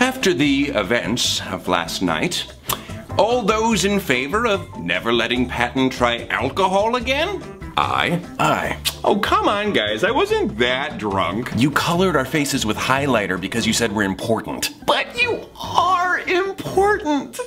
After the events of last night, all those in favor of never letting Patton try alcohol again? Aye. Aye. Oh, come on, guys. I wasn't that drunk. You colored our faces with highlighter because you said we're important. But you are important.